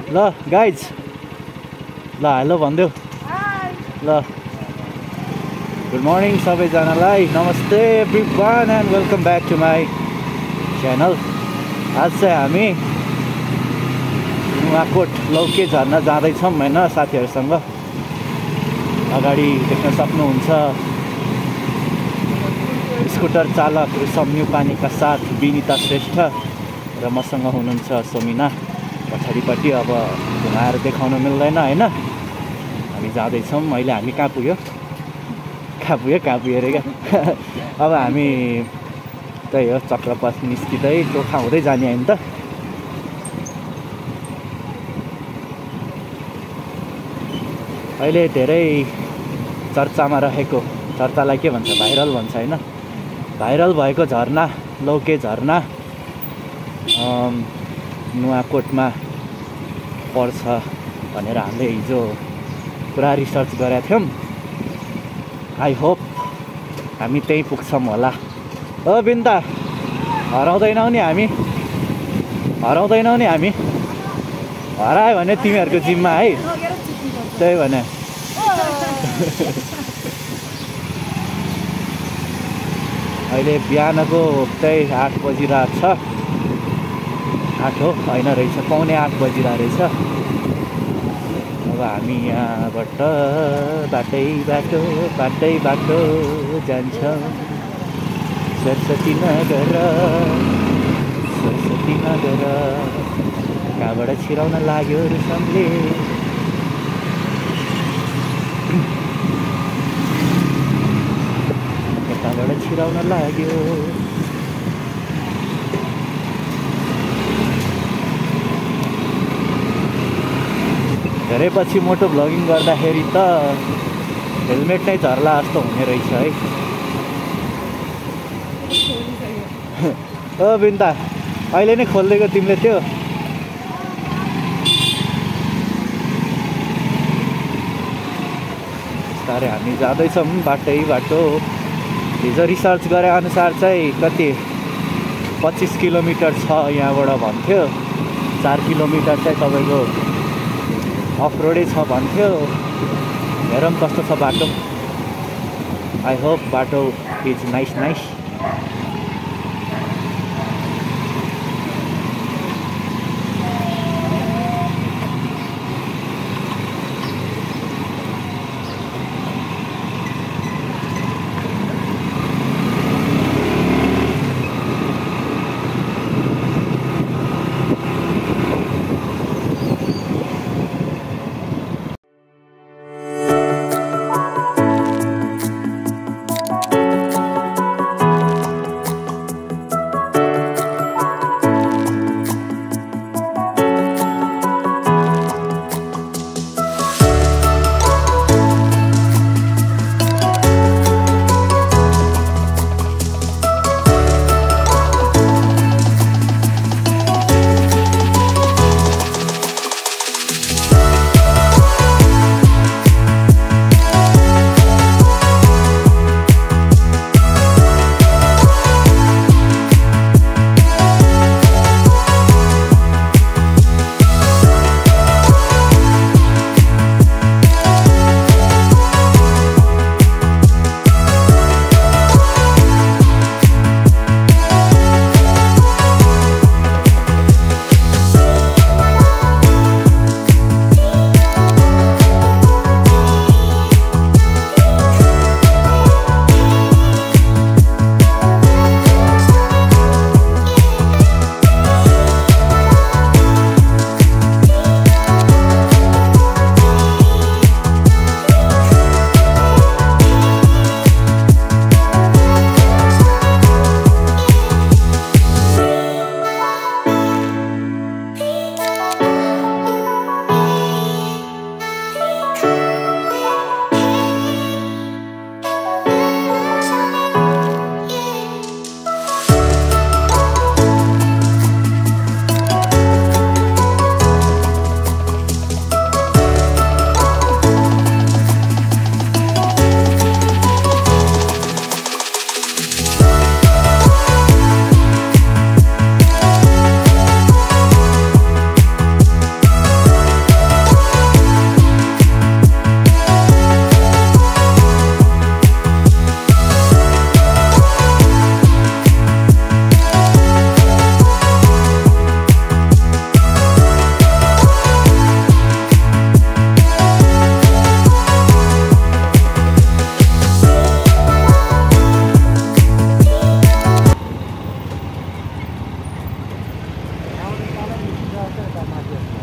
ल गाइज ल हेलो भनिदेऊ ल गुड मर्निङ सबैजनालाई नमस्ते everyone and welcome back to my channel. आज चाहिँ हामी नुवाकोट लौके झर्ना जाँदैछौँ होइन साथीहरूसँग। अगाडि देख्न सक्नुहुन्छ स्कुटर चालक सम्यु पानीका साथ विनिता श्रेष्ठ र मसँग हुनुहुन्छ सोमिना पछाडिपट्टि। अब घुमाएर देखाउन मिल्दैन होइन, हामी जाँदैछौँ। अहिले हामी कहाँ पुग्यो अरे क्या अब हामी त्यही हो चक्रपथ निस्किँदै टोखा हुँदै जाने होइन त। अहिले धेरै चर्चामा रहेको, चर्चालाई के भन्छ, भाइरल भन्छ होइन, भाइरल भएको झरना लौके झरना नुवाकोटमा पर्छ भनेर हामीले हिजो पुरा रिसर्च गरेका थियौँ। आई होप हामी त्यहीँ पुग्छौँ होला। ओ बिन्ता, हराउँदैनौ नि हामी, हरायो भने तिमीहरूको जिम्मा है, त्यही भने। अहिले बिहानको त्यही 8 बजिरहेको छ, 8 हो होइन रहेछ, पौने 8 बजिरहेको रहेछ। अब हामी यहाँबाट बाटो जान्छौँ सरस्वती नगर। कहाँबाट छिराउन लाग्यो रुसमले, यताबाट छिराउन लाग्यो। धेरै पछि मोटो भ्लगिङ गर्दाखेरि त हेलमेट नै झर्ला जस्तो हुने रहेछ है। ओ बिन्ता, अहिले नै खोलिदिएको तिमीले त्यो। बिस्तारै हामी जाँदैछौँ बाटो। हिजो रिसर्च गरे अनुसार चाहिँ कति 25 किलोमिटर छ यहाँबाट भन्थ्यो। 4 किलोमिटर चाहिँ तपाईँको अफ रोडै छ भन्थ्यो। हेरौँ कस्तो छ बाटो। आई होप बाटो इज नाइस।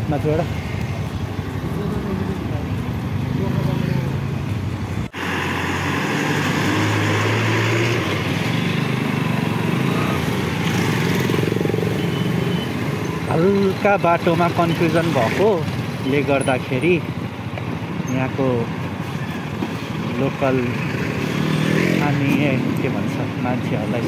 माथिबाट हल्का बाटोमा कन्फ्युजन भएकोले गर्दाखेरि यहाँको लोकल स्थानीय के भन्छ मान्छेहरूलाई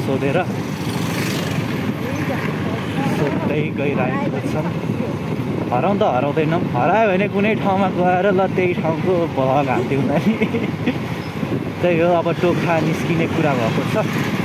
सोध्दै गइरहेको छन्। हराउँदा हराउँदैनौँ, हरायो भने कुनै ठाउँमा गएर ल त्यही ठाउँको भ्लग हालिदिउँला नि। त्यही हो, अब टोखा निस्किने कुरा भएको छ।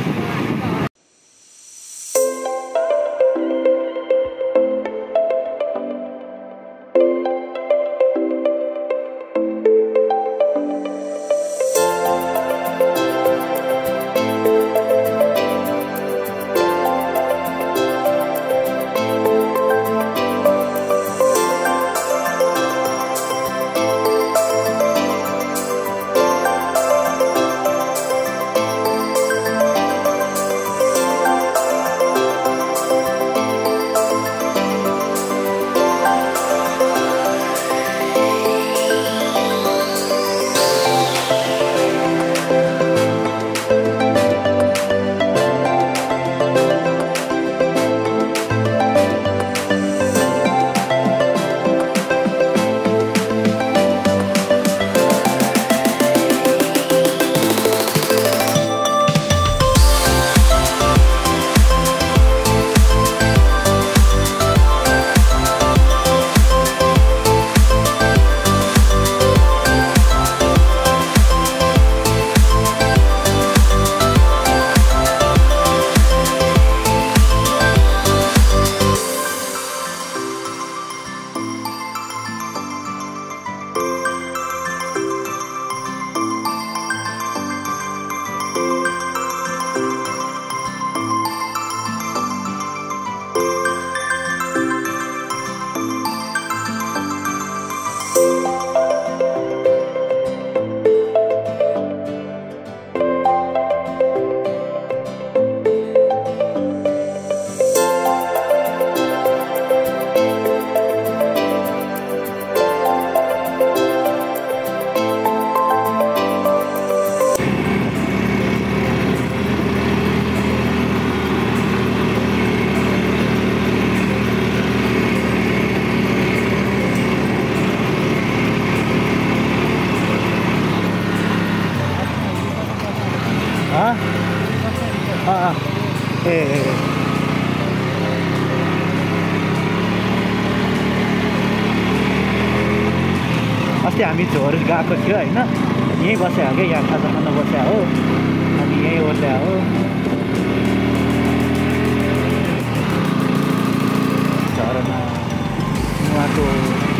अस्ति हामी झोर गएको थियो होइन, यहीँ बस्या हो क्या, यहाँ खाजा खान बस्या हो, अनि यहीँ ओर्ल्या हो। झरना उहाँको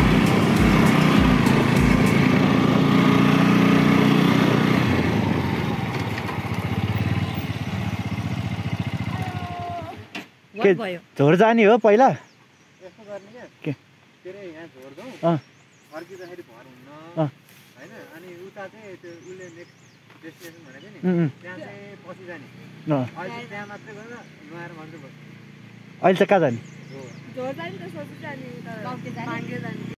के झोर जाने हो पहिला के फर्किँदाखेरि भर हुन्न हैन, अनि उता चाहिँ त्यो उले नेक्स्ट डेस्टिनेसन भनेको नि त्यहाँ चाहिँ पछि जाने। अहिले त्यहाँ मात्रै गएर नुहाएर मात्रै बस्नु। अहिले चाहिँ कहाँ जाने? झोर जाने त सोच्छु जाने उता माङ्गे जाने।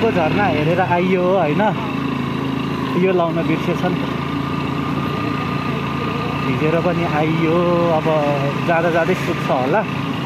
अर्को झरना हेरेर आइयो होइन यो लाउन बिर्सेछ नि भिजेर पनि आइयो अब जाँदा जाँदै सुक्छ होला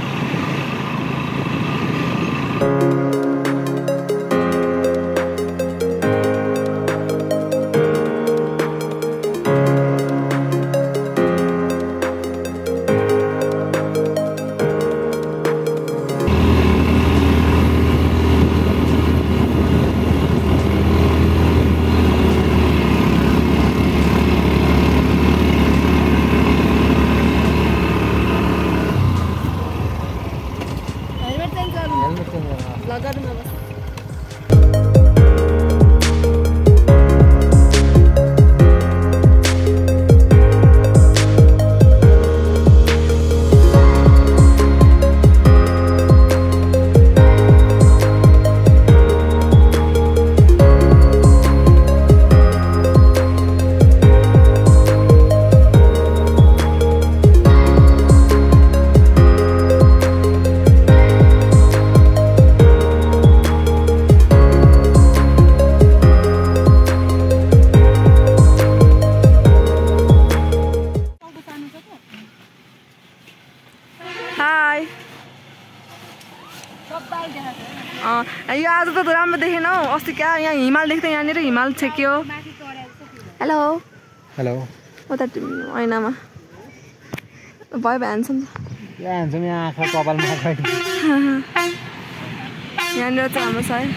यो आज त राम्रो देखेन हौ अस्ति क्या यहाँ हिमाल देख्दै यहाँनिर हिमाल छेक्यो हेलो हेलो उता ऐनामा भयो ह्यान्डसम यहाँ आँखा कपालमा यहाँनिर चाहिँ राम्रो छ है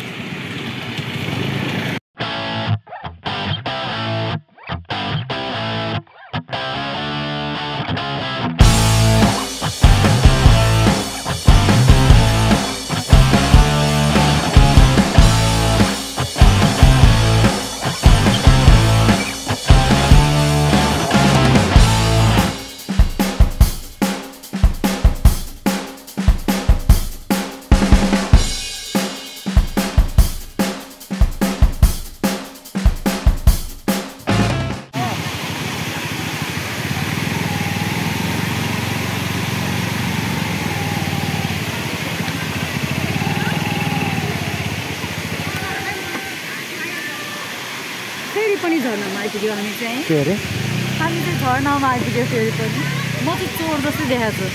पनि झर्नामा आइपुग्यो हामी चाहिँ के अरे हामी चाहिँ झर्नामा आइपुग्यो फेरि पनि म चाहिँ चोर जस्तै देखाएको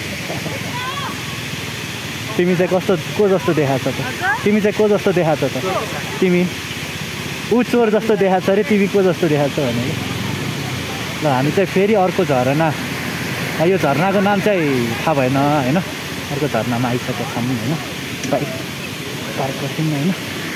छु तिमी चाहिँ कस्तो को जस्तो देखाएको छ त तिमी चाहिँ को जस्तो देखाएको छ त तिमी ऊ चोर जस्तो देखाएको छ अरे तिमी को जस्तो देखाएको छ भने ल हामी चाहिँ फेरि अर्को झरना यो झरनाको नाम चाहिँ थाहा भएन होइन अर्को झरनामा आइसकेको छौँ होइन बाइक पार्क गर्छौँ होइन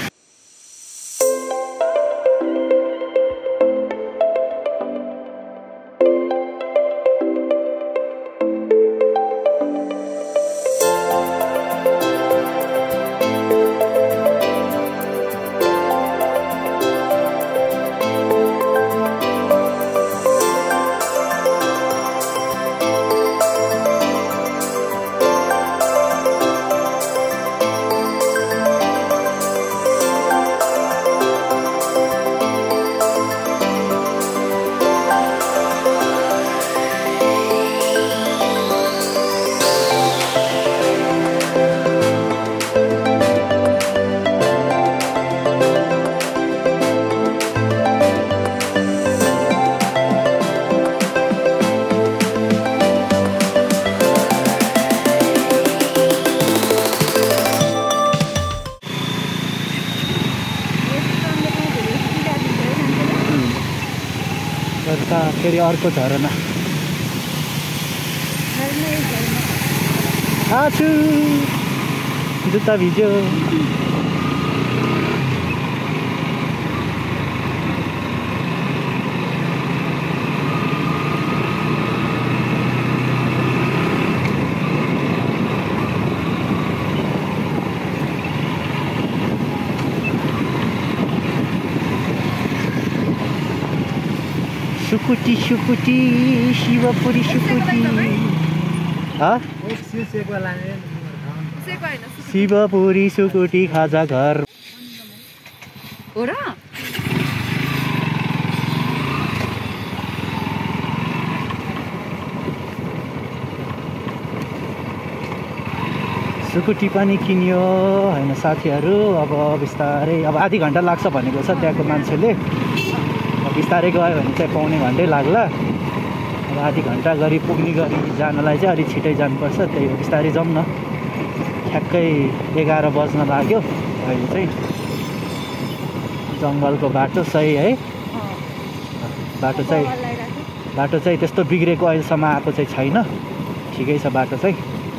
फेरि अर्को झरना आछु जुत्ता भिज्यो सुकुटी सुकुटी शिवपुरी सुकुटी शिवपुरी सुकुटी खाजा घर हो र स्कुटी पनि किन्यो होइन साथीहरू। अब बिस्तारै अब आधी घन्टा लाग्छ भनेको छ त्यहाँको मान्छेले। बिस्तारै गयो भने चाहिँ पाउने घन्टै लाग्ला। अब आधी घन्टा गरी पुग्ने गरी जानलाई चाहिँ अलिक छिटै जानुपर्छ, त्यही हो बिस्तारै जाउँ न। ठ्याक्कै 11 बज्न लाग्यो अहिले चाहिँ। जङ्गलको बाटो सही है, बाटो चाहिँ त्यस्तो बिग्रेको अहिलेसम्म आएको चाहिँ छैन, ठिकै छ बाटो चाहिँ।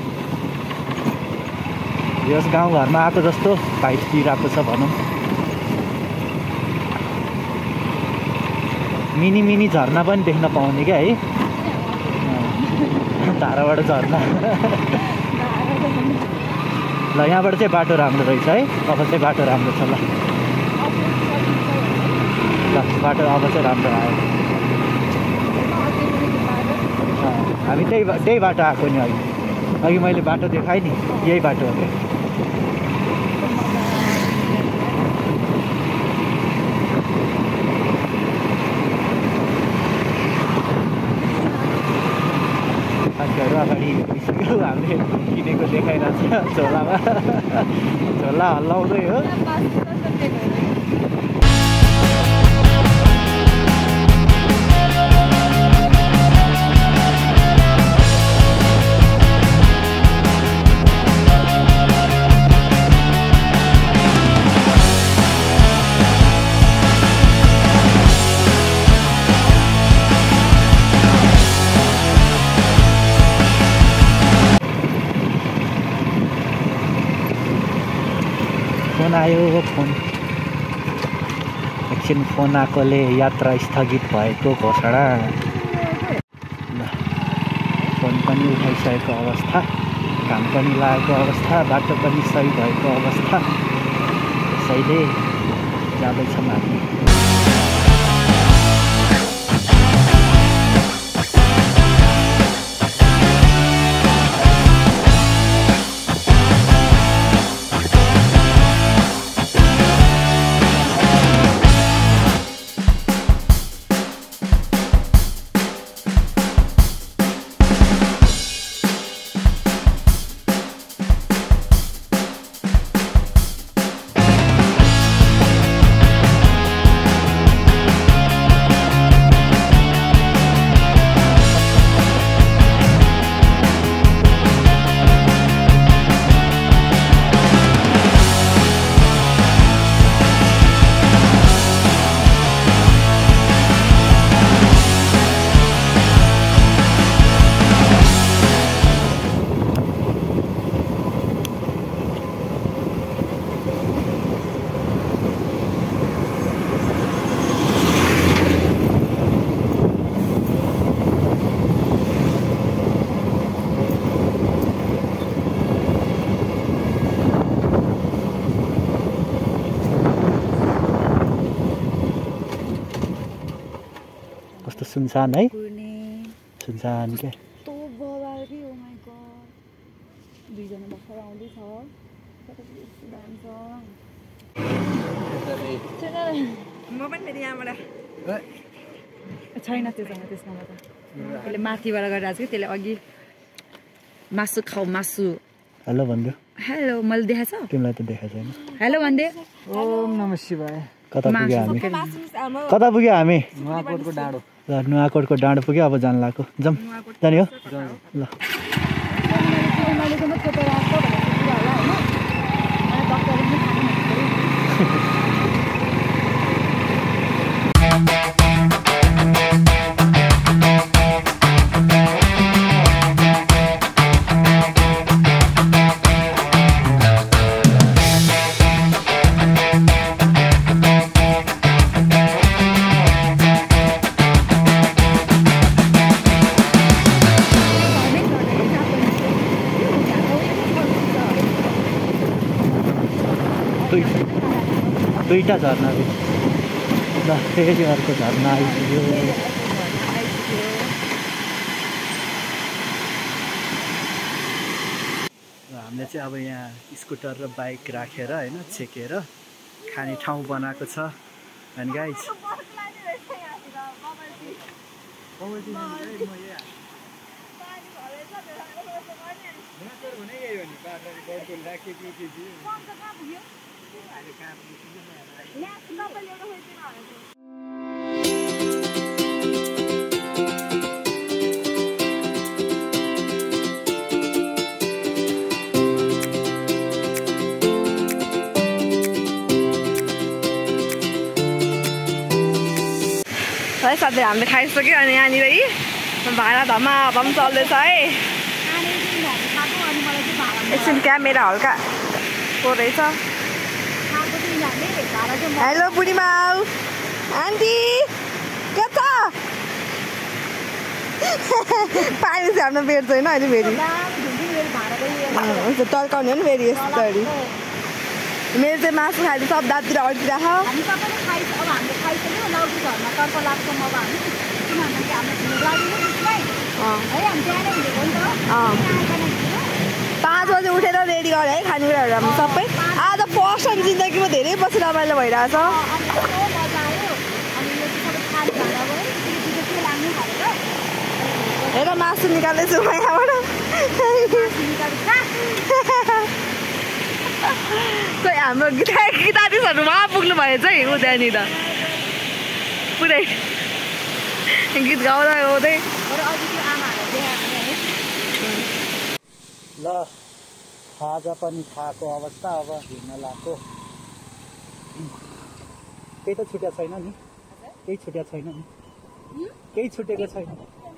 यस गाउँघरमा आएको जस्तो भाइब दिइरहेको छ भनौँ। मिनी मिनी झर्ना पनि देख्न पाउने क्या है, धाराबाट झर्ना। ल यहाँबाट चाहिँ बाटो राम्रो रहेछ है, अब चाहिँ बाटो राम्रो छ। ल बाटो अब चाहिँ राम्रो आयो। हामी त्यही बाटो आएको नि अघि मैले बाटो देखाएँ नि, यही बाटो हो क्या। साथीहरू अगाडि हिँडिसक्यो, हामीले किनेको देखाइरहेको छ झोलामा। झोला हल्लाउँदै हो। फोन आयो, फोन एकछिन फोन आएकोले यात्रा स्थगित भएको घोषणा। फोन पनि उठाइसकेको अवस्था, काम पनि लागेको अवस्था, बाटो पनि सही भएको अवस्था। त्यसैले जाँदैछौँ हामी। कस्तो सुनसान है, सुनसान क्या। दुईजना भर्खर आउँदैछ। म पनि फेरि यहाँबाट छैन त्योसँग त्यसमा त त्यसले माथिबाट गरिरहेको छ कि त्यसले अघि मासु खाऊ मासु। हेलो भन्दियो। हेलो मैले देखाएको छ तिमीलाई त देखाएको छैन। हेलो भन्दै। ओम नमः शिवाय। कता पुग्यो हामी? कता पुग्यो हामी? नुवाकोटको डाँडो। ल नुवाकोटको डाँडो पुग्यो, अब जान लाग्यो। जाउँ जाने हो ल। दुईटा झर्ना ल फेरि अर्को झर्ना आइपुग्यो। हामीले चाहिँ अब यहाँ स्कुटर र बाइक राखेर होइन छेकेर खाने ठाउँ बनाएको छ। अनि गाइज माछर भने यही हो नि बाख्राले बढ्को राखे कि है साथै हामीले खाइसक्यो अनि यहाँनिर भाडा धमाधम चल्दैछ है। एकछिन क्यामेरा हल्का रहेछ। हेलो बुढीमा आन्टी के छ? पानी चाहिँ हाम्रो बेड छैन अहिले फेरि हुन्छ टल्काउने हो नि फेरि यस्तरी। मेरो चाहिँ मासु खाएर सब दाँततिर अड्किराख। पाँच बजे उठेर रेडी गरे है खानेकुराहरू हाम्रो सबै। आज फर्स्ट टाइम जिन्दगीमा धेरै पछि रमाइलो भइरहेछ। हेर मासु निकाल्दैछु म यहाँबाट। खोइ हाम्रो गिटारिस्टहरू वहाँ पुग्नु भएछ है ऊ त्यहाँनिर पुरै गीत गाउँदै गाउँदै। ल खाजा पनि खाएको अवस्था अब हिँड्न लाग्यो। केही त छुट्या छैन नि? केही छुट्या छैन नि? केही छुटेको छैन?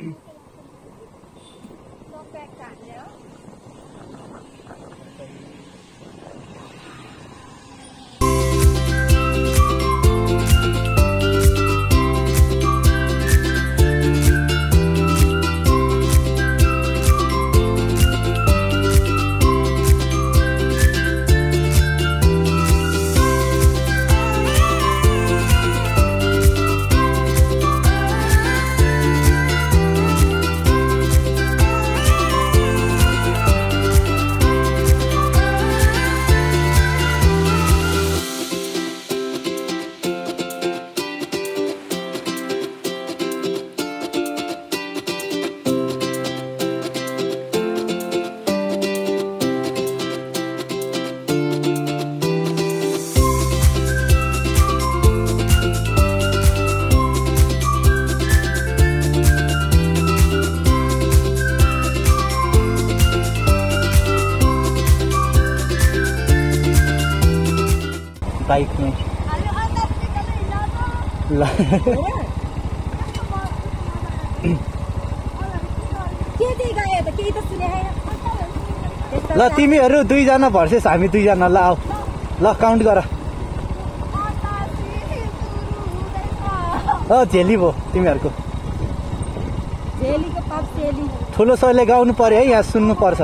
बाइक में ल तिमीहरू दुईजना भर्सेस हामी दुईजना। ल आऊ ल काउन्ट गर। झेली भो तिमीहरूको। ठुलो स्वरले गाउनु पर्यो है, यहाँ सुन्नु पर्छ।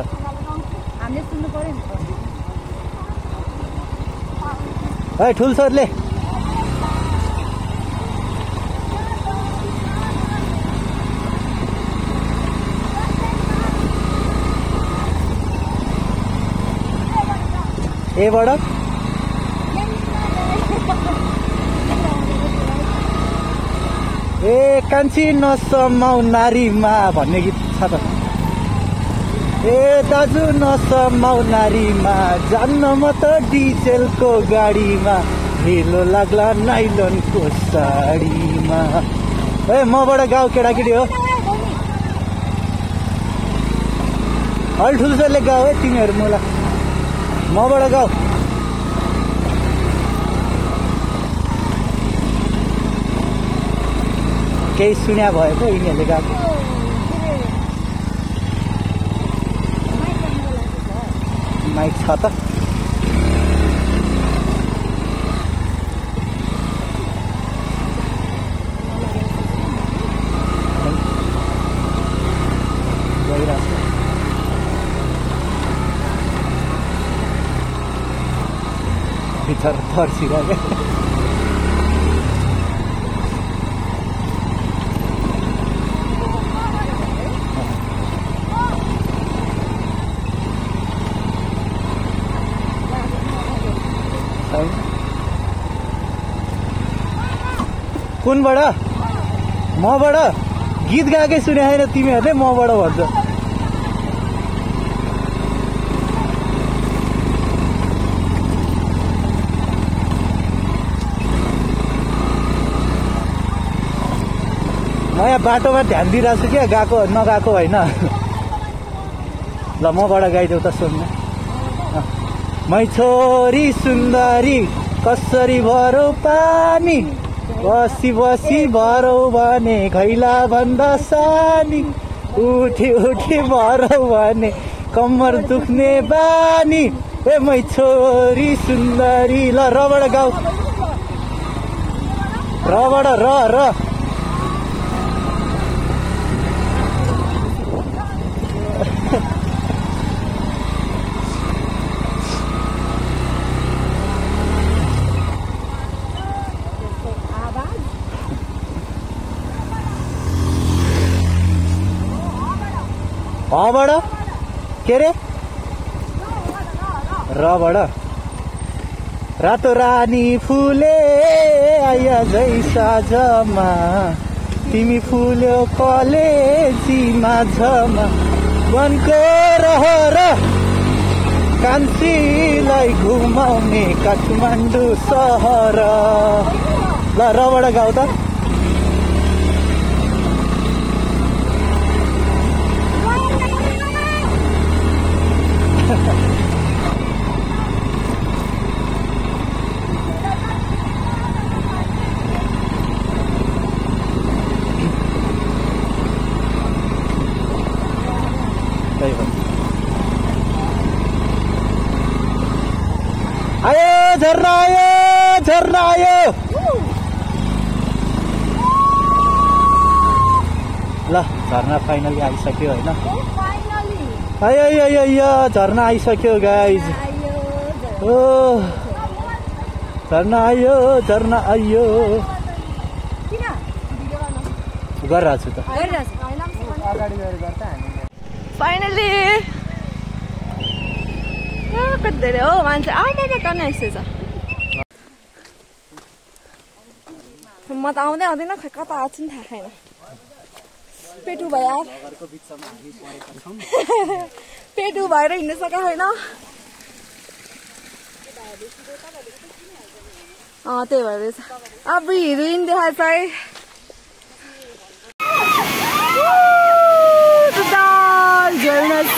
है ठुलो स्वरले। एबाट ए कान्छी नसमाउ नारीमा भन्ने गीत छ त। ए दाजु नसमाउ नारीमा जान्न म त डिजेलको गाडीमा ढिलो लाग्ला नाइलनको साडीमा। ए मबाट गाउँ केटाकेटी हो। अलि ठुल्छोले गाउँ है तिमीहरू। मलाई मबाट गाउँ। केही सुन्या भएको यिनीहरूले गाएको। माइक छ त। भित्र तर्सिरहेको कुनबाट? मबाट गीत गाएकै सुने होइन तिमीहरूले, मबाट भन्छ। यहाँ बाटोमा ध्यान दिइरहेको छु क्या गएको नगएको होइन ल मबाट गाइदेऊ त सुन्नु मै छोरी सुन्दरी कसरी भरौ पानी बसी बसी भरौ भने घैला भन्दा सानी उठी उठी भरौ भने कम्मर दुख्ने बानी ए मै छोरी सुन्दरी ल रबाट गाउँ रबाट र बाट के रे रबाट रातो रानी फुले आया जैसा जमा तिमी फुल्यो कलेजीमा झमा वनको रहर कान्छीलाई घुमाउने काठमाडौँ सहर ल रबाट गाउँ त आयो झर्ना आयो झर्ना आयो ल झर्ना फाइनली आइसक्यो होइन आयो यो झर्ना आइसक्यो गाइज ओ झर्ना आयो गरिरहेको छु त फाइनली कति धेरै हो मान्छे आउन आइसकेछ म त आउँदै आउँदैन खै कता आएको छु नि थाहा छैन पेटु भयो पेटु भएर हिँड्नु सकेको छैन त्यही भएर अब हिरोइन देखाएको छ झर्ना छ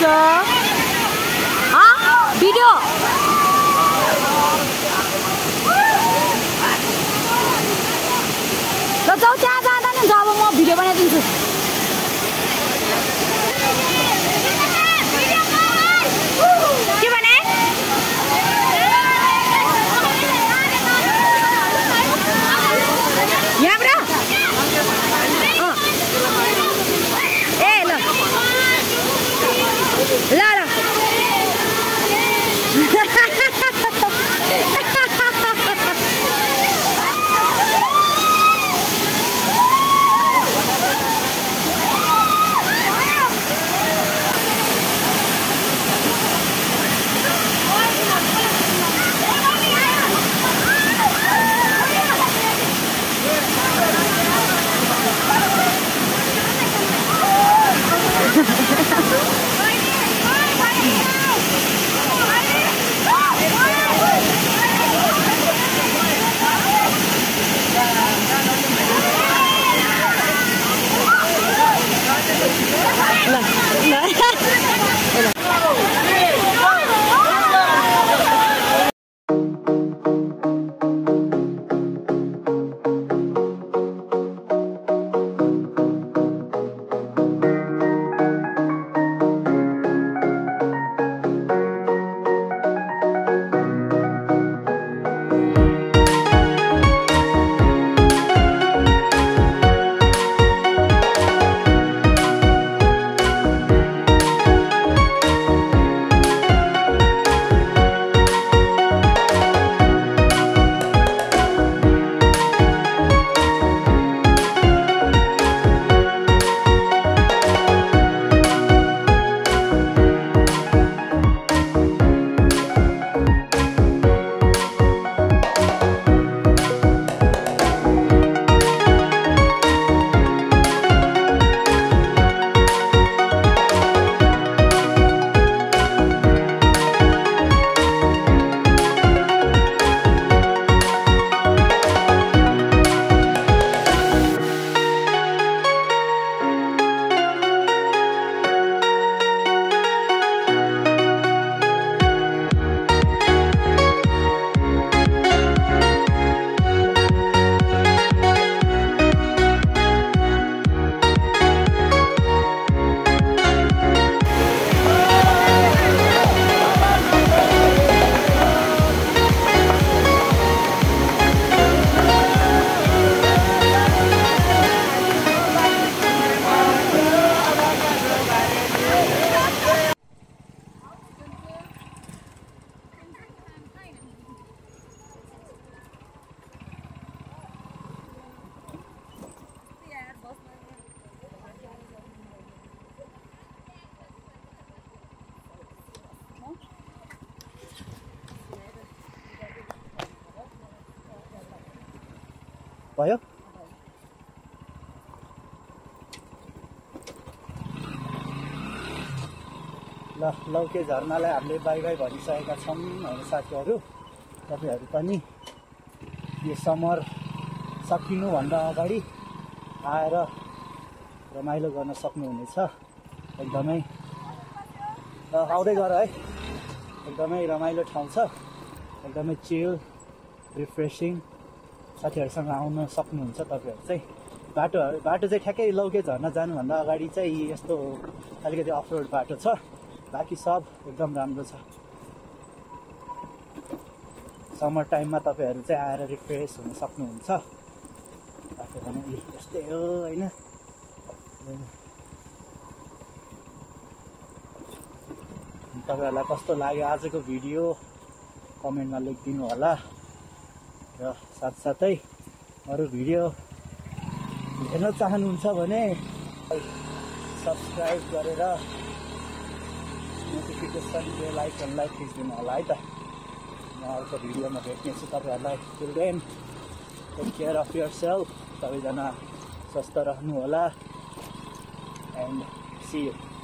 भिडियो ल जाऊ त्यहाँ जाँदा नि अब म भिडियो बनाइदिन्छु के भने यहाँबाट ए ल ल भयो ल लौके झरनालाई हामीले बाई बाई भनिसकेका छौँ होइन साथीहरू तपाईँहरू पनि यो समर सकिनुभन्दा अगाडि आएर रमाइलो गर्न सक्नुहुनेछ एकदमै आउँदै गर है एकदमै रमाइलो ठाउँ छ एकदमै चिल रिफ्रेसिङ साथीहरूसँग आउन सक्नुहुन्छ तपाईँहरू चाहिँ बाटो चाहिँ ठ्याक्कै लौके झर्ना जानुभन्दा अगाडि चाहिँ यस्तो अलिकति अफ रोड बाटो छ बाँकी सब एकदम राम्रो छ समर टाइममा तपाईँहरू चाहिँ आएर रिफ्रेस हुन सक्नुहुन्छ बाटो पनि यस्तै हो होइन तपाईँहरूलाई कस्तो लाग्यो आजको भिडियो कमेन्टमा लेखिदिनु होला र साथसाथै अरू भिडियो हेर्न चाहनुहुन्छ भने सब्सक्राइब गरेर नोटिफिकेसन बेल आइकनलाई थिचिदिनु होला है त म अर्को भिडियोमा भेट्नेछु तपाईँहरूलाई till then take care of yourself सबैजना स्वस्थ रहनु होला एन्ड सी यू